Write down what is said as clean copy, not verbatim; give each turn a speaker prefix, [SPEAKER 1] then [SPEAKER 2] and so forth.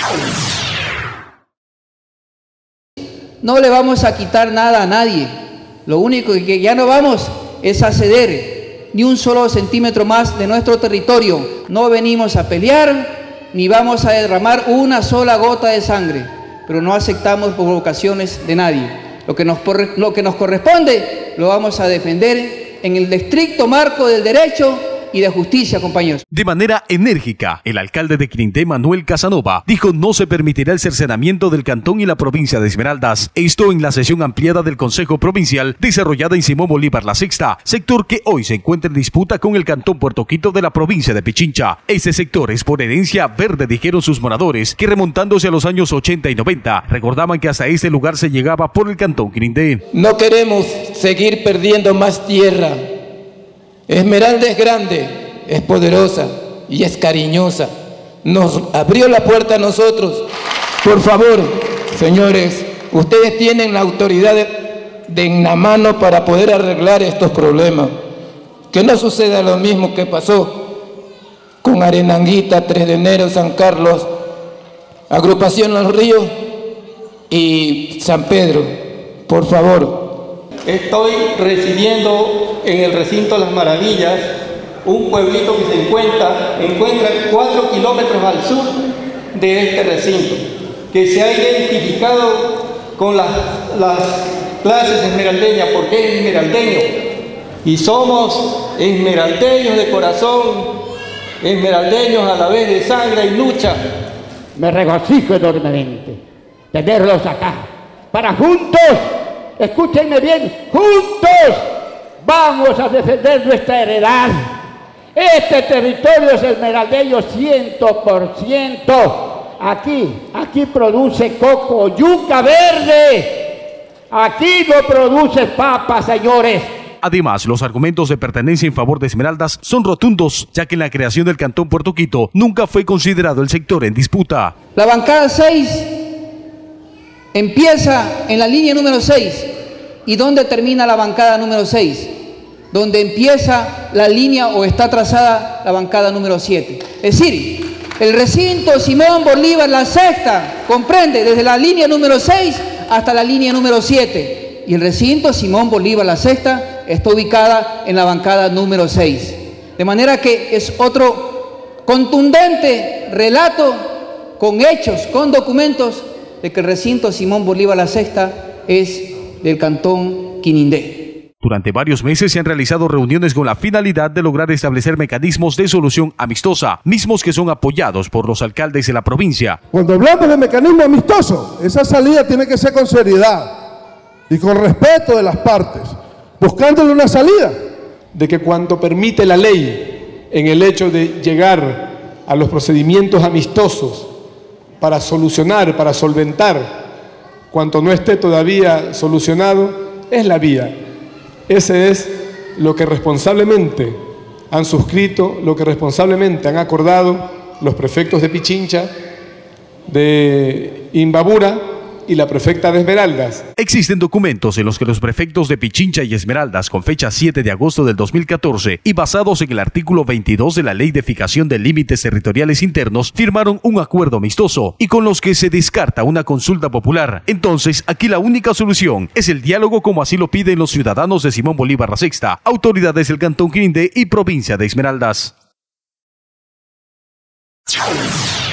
[SPEAKER 1] No le vamos a quitar nada a nadie. Lo único que ya no vamos es a ceder ni un solo centímetro más de nuestro territorio. No venimos a pelear ni vamos a derramar una sola gota de sangre, pero no aceptamos provocaciones de nadie. Lo que nos corresponde lo vamos a defender en el estricto marco del derecho y de justicia, compañeros.
[SPEAKER 2] De manera enérgica, el alcalde de Quirindé, Manuel Casanova, dijo no se permitirá el cercenamiento del cantón y la provincia de Esmeraldas. Esto en la sesión ampliada del Consejo Provincial desarrollada en Simón Bolívar La Sexta, sector que hoy se encuentra en disputa con el cantón Puerto Quito de la provincia de Pichincha. Este sector es por herencia verde, dijeron sus moradores, que remontándose a los años 80 y 90, recordaban que hasta este lugar se llegaba por el cantón Quirindé.
[SPEAKER 3] No queremos seguir perdiendo más tierra. Esmeralda es grande, es poderosa y es cariñosa. Nos abrió la puerta a nosotros. Por favor, señores, ustedes tienen la autoridad en la mano para poder arreglar estos problemas. Que no suceda lo mismo que pasó con Arenanguita, 3 de enero, San Carlos, Agrupación Los Ríos y San Pedro. Por favor.
[SPEAKER 4] Estoy residiendo en el recinto Las Maravillas, un pueblito que se encuentra 4 kilómetros al sur de este recinto, que se ha identificado con las clases esmeraldeñas, porque es esmeraldeño, y somos esmeraldeños de corazón, esmeraldeños a la vez de sangre y lucha.
[SPEAKER 5] Me regocijo enormemente tenerlos acá, para juntos, escúchenme bien, juntos vamos a defender nuestra heredad. Este territorio es esmeraldeño 100%. Aquí produce coco, yuca verde. Aquí no produce papas, señores.
[SPEAKER 2] Además, los argumentos de pertenencia en favor de Esmeraldas son rotundos, ya que en la creación del cantón Puerto Quito nunca fue considerado el sector en disputa.
[SPEAKER 1] La bancada 6 empieza en la línea número 6. ¿Y dónde termina la bancada número 6? Donde empieza la línea o está trazada la bancada número 7. Es decir, el recinto Simón Bolívar La Sexta comprende desde la línea número 6 hasta la línea número 7. Y el recinto Simón Bolívar La Sexta está ubicada en la bancada número 6. De manera que es otro contundente relato con hechos, con documentos, de que el recinto Simón Bolívar La Sexta es del cantón Quirindé.
[SPEAKER 2] Durante varios meses se han realizado reuniones con la finalidad de lograr establecer mecanismos de solución amistosa, mismos que son apoyados por los alcaldes de la provincia.
[SPEAKER 6] Cuando hablamos de mecanismo amistoso, esa salida tiene que ser con seriedad y con respeto de las partes, buscándole una salida.
[SPEAKER 7] De que cuanto permite la ley en el hecho de llegar a los procedimientos amistosos para solucionar, para solventar, cuanto no esté todavía solucionado, es la vía. Ese es lo que responsablemente han suscrito, lo que responsablemente han acordado los prefectos de Pichincha, de Imbabura y la prefecta de Esmeraldas.
[SPEAKER 2] Existen documentos en los que los prefectos de Pichincha y Esmeraldas, con fecha 7 de agosto del 2014 y basados en el artículo 22 de la Ley de Fijación de Límites Territoriales Internos, firmaron un acuerdo amistoso y con los que se descarta una consulta popular. Entonces, aquí la única solución es el diálogo, como así lo piden los ciudadanos de Simón Bolívar La Sexta, autoridades del cantón Quirindé y provincia de Esmeraldas.